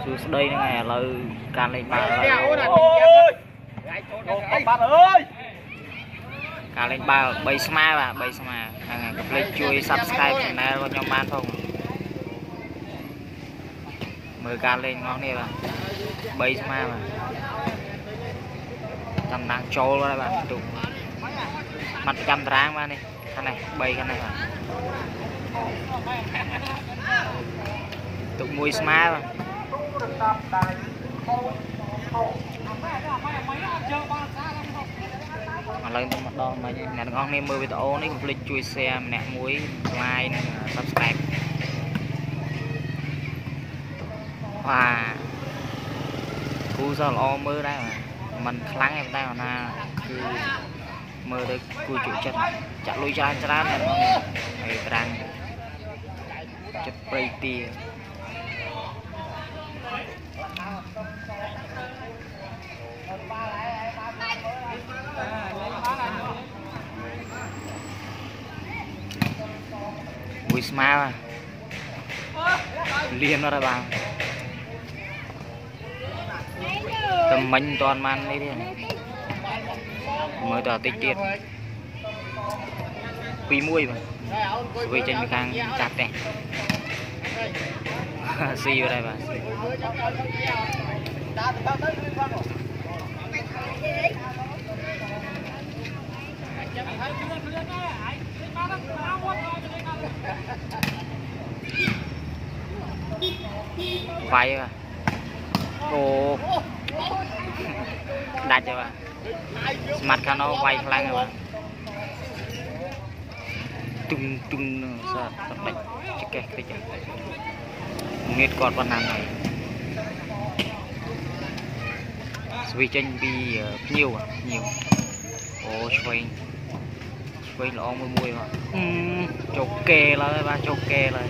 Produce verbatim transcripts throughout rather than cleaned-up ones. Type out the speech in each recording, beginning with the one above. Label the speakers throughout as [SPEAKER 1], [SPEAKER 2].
[SPEAKER 1] Xuống đây nó ngày là can lên ba ơi can lên ba bay smile và bay smile ngày gặp lên chui subscribe channel của nhóm ban không mời can lên ngon đi bạn bay smile mà tầm đang trâu đó bạn tụng mặt trăm ráng mà đi cái này bay cái này mà tụng mùi smile mà mà lên một đòn mà nè ngon nên mưa video này cũng chui xe nè muối like subscribe và cú giờ lo mưa đây mà mình lắng em đây mà cứ mưa được cùi chịu chân chặt lui ra ra này hay đang chụp pretty Bùi smile liên nó ra bằng tầm mình toàn man đi đi mới tỏ tích tiết quy mũi mà vì trên bị khang chặt này xì vào đây bà vay à ô đặt cho bà mặt khăn nó quay lăng rồi tung tung sao tập đánh chiếc kẹt cái chứ nghiệt cọt con nàng này vì tranh bị nhiều à nhiều ô xoay xoay là ông mùi mà chốt kê lại ba chốt kê lại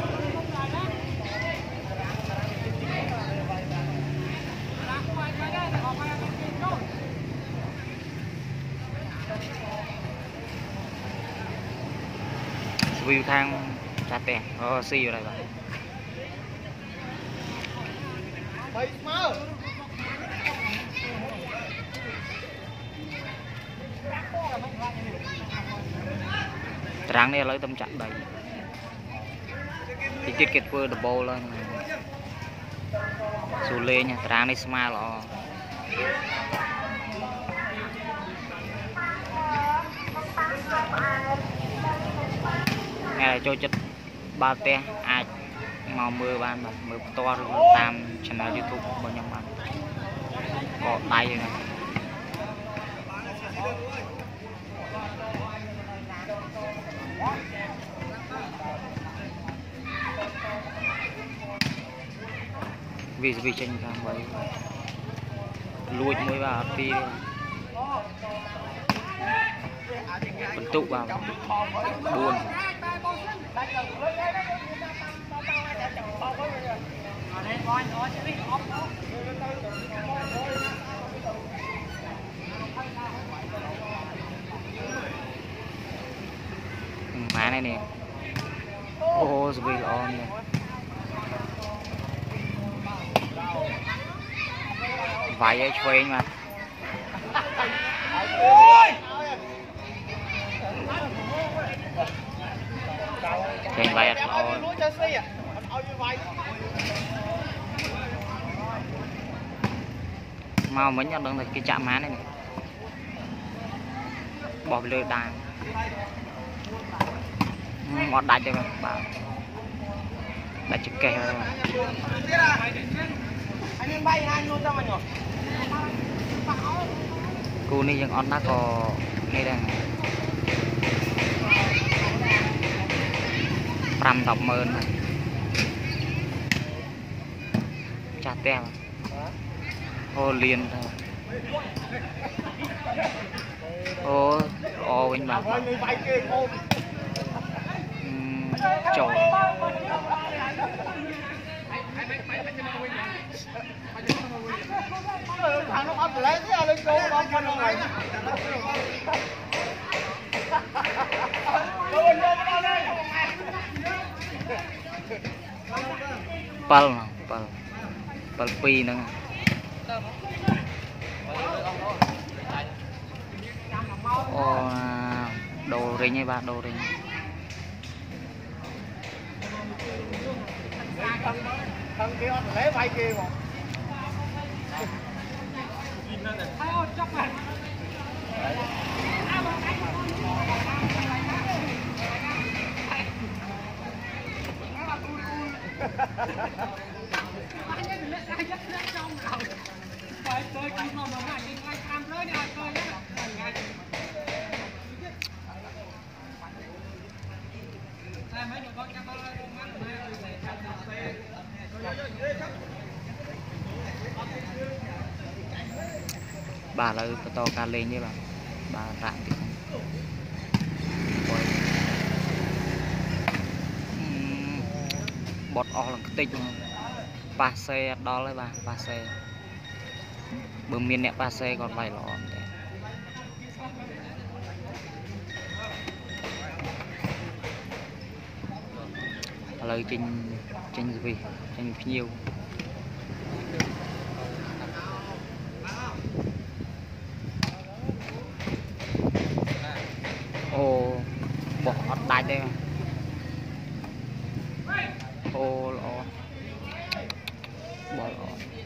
[SPEAKER 1] view thang chặt đèn ờ xì vào đây bạn tráng này lấy tâm trạng đầy thì tiết kiệt vừa double lên xù lê nha tráng này smile lo nghe cho chất ba te ai màu mưa ban mà mưa to tam channel YouTube của nhóm bạn có tay rồi này vì vì tranh cam vậy lùi mới vào đi phân tụ vào buồn má này nè ô rồi bị on nè vài ấy chơi mà thành vài on mau mới nhận được cái chạm má này, này. Bỏ lưỡi đàn ngọt đá cho các bạn đã chụp kè rồi cô nàyยัง on นัก có này đang năm tập mơn chặt tem ô liền ô ô anh bảo trời pal pal bật pi nữa ô đồ rình hay bạn đồ rình
[SPEAKER 2] thằng kia lấy vay kia mà
[SPEAKER 1] bà là to ca lên như bà bà rạng thì bọt o là tích ba xe đó lấy bà ba xe bơm miên nè ba xe còn vài lọ lời trình trình gì trình nhiều ô bỏ đai đây ô lọ bỏ lọ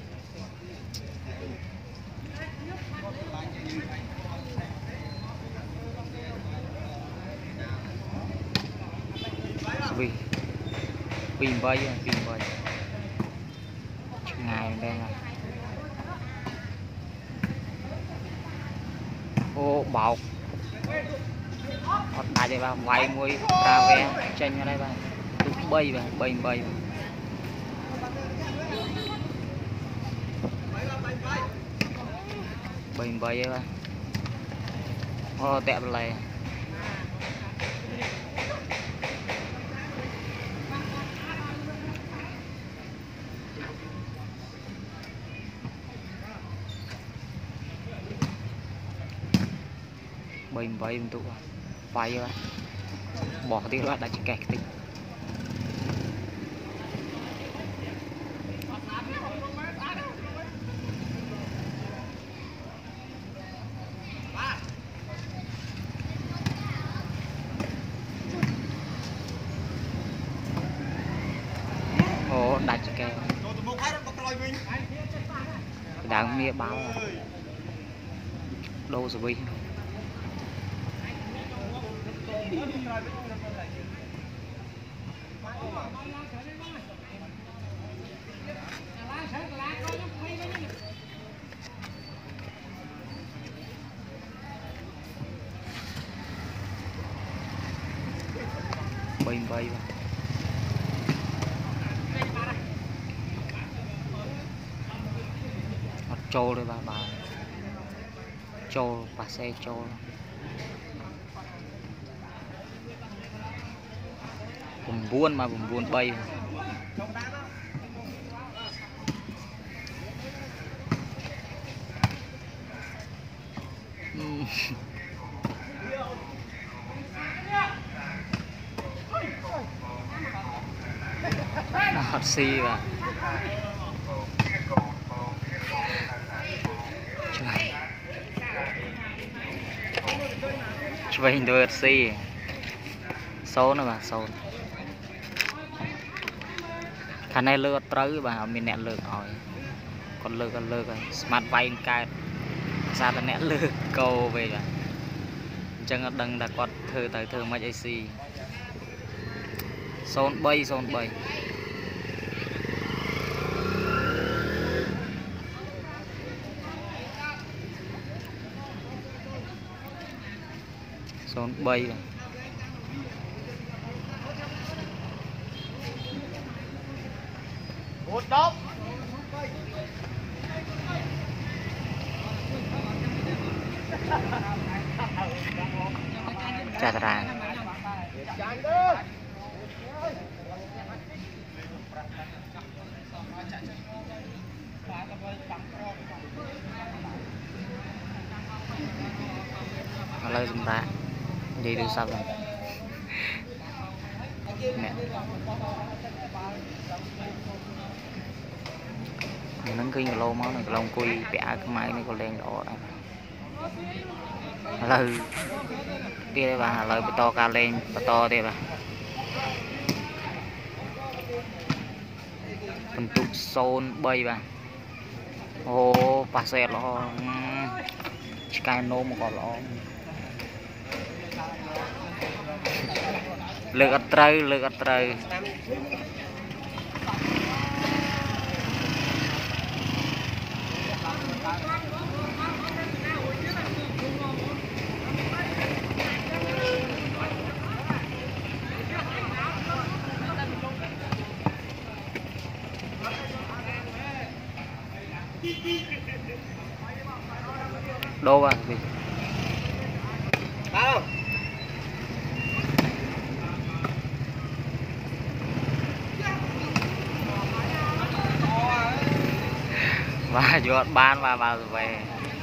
[SPEAKER 1] vì pin bay pin bay ngày đây là ô bọc đại đây ba vay môi cà ve chanh ở đây ba bay ba bay bay bay bay ba ô đẹp lại bay bay untuk bay ba bỏ tí loạt đã chỉ kẹt tí ồ đã chỉ kẹt đáng mía báo đâu rồi bây bay bay nó trâu đây bà bà trâu bà xe trâu bùm buôn mà bùm buôn bay hot xì và chơi hình đôi xì số nữa mà số khả này lừa tới và mình nẹt lừa rồi còn lừa còn lừa rồi smart vay cài ra là nẹt lừa câu về rồi chân đằng đã có thử tới thử mấy xì son bay son bay son bay
[SPEAKER 2] một đốc
[SPEAKER 1] chà ra lời chúng ta đi được sao rồi mẹ nâng kinh của lô món này lông cùi bẻ cái máy này có lên đó lời kia bà lời to cao lên to đi bà phần tụ xôn bay bà ô bà xe lo sky no mà còn lo lực ắt trời lực ắt trời đô à gì
[SPEAKER 2] không
[SPEAKER 1] và vô ban và vào về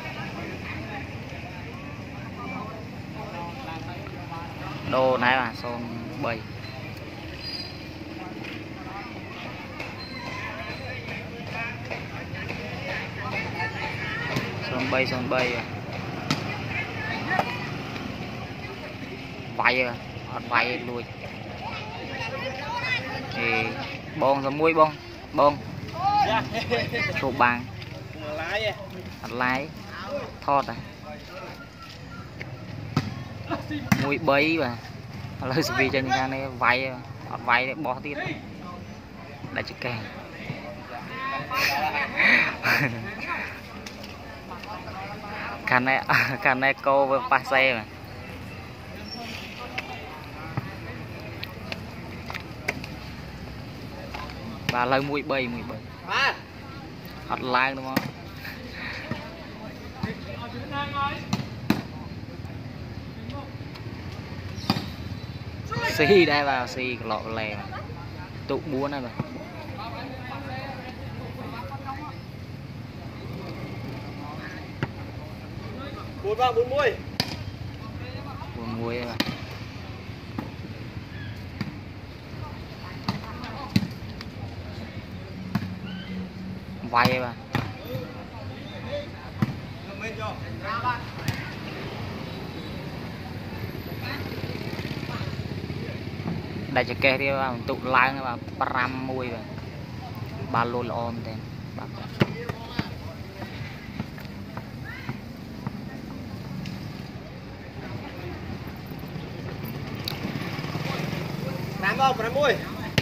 [SPEAKER 1] đô này là son bảy son bay son bay vay à vay lui thì bông rồi muối bông bông chụp bằng lái thọt à muối bấy mà lời sự vì cho những này vay vay để bỏ tiếp đã chụp kèm khăn này khăn này cô với pa xe mà và lời mũi bay mũi bay hot like đúng không xì đây vào xì lọ lè tụ búa này mà
[SPEAKER 2] bốn vào bốn mươi
[SPEAKER 1] buồn muối mà vay mà đại cho kê đi vào tụ lang mà pram muối mà ba lô ôm thế
[SPEAKER 2] tám vào tám mươi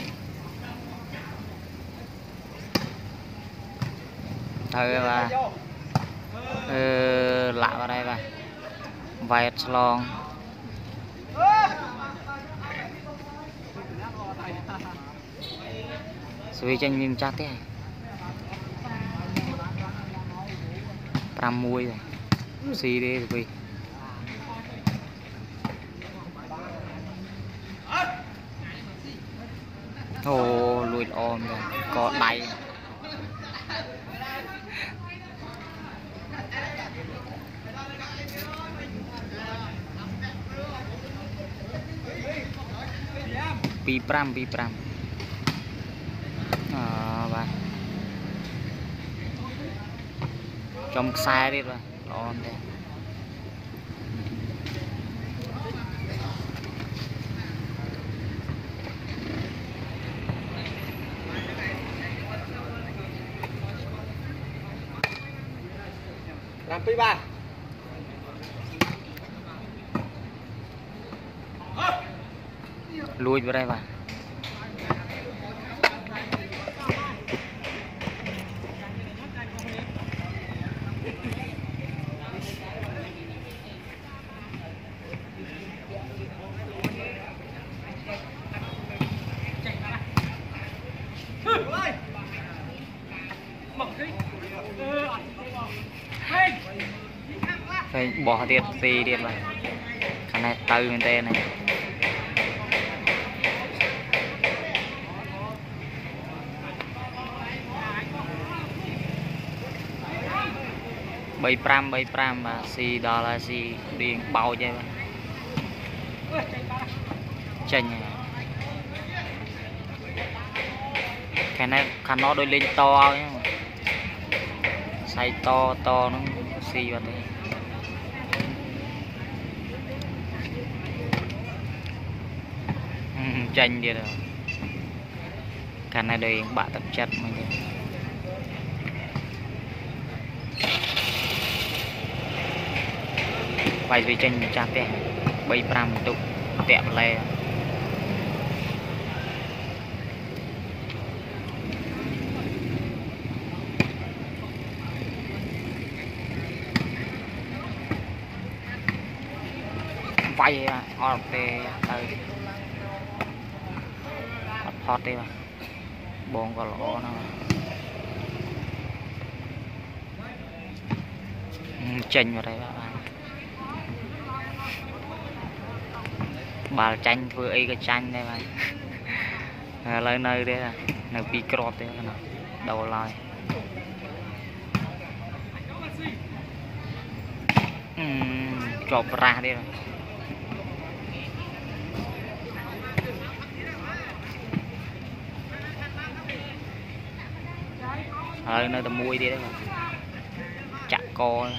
[SPEAKER 1] thôi mà ừ, lạ vào đây và vài slong suy tranh phim chắc thế pram muối rồi xì đi rồi ồ lùi ôm rồi có đáy pi pram pi pram à, và trong xe đi rồi ôm đây
[SPEAKER 2] làm pi ba
[SPEAKER 1] lùi vào đây vào phải bỏ tiền xì tiền vào cái này từ bên tên này bảy pram bảy pram và xì đó là xì điện bao vậy mà chanh cái này khăn nó đôi lên to nhưng mà xay to to nó xì vào đây chanh đi rồi cái này đây bạn tập chất mình đi vài vì chanh cha tè bay pram tục tẹm lè vay ở đây tới hot đi mà bồn có lỗ nó chanh vào đây các bạn bà chanh vừa y cái chanh đây bạn lên nơi đây là nơi bị crop đấy nào đầu lại chọc ra đi rồi ở nơi tầm mui đi đấy mà chặt co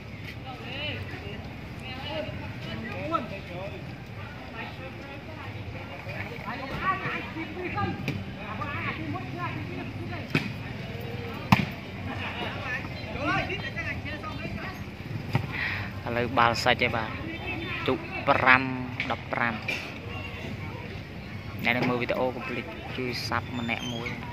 [SPEAKER 1] lời bà sai cho bà chục pram đập pram này là mưa video complete chui sắp mà nẹ mùi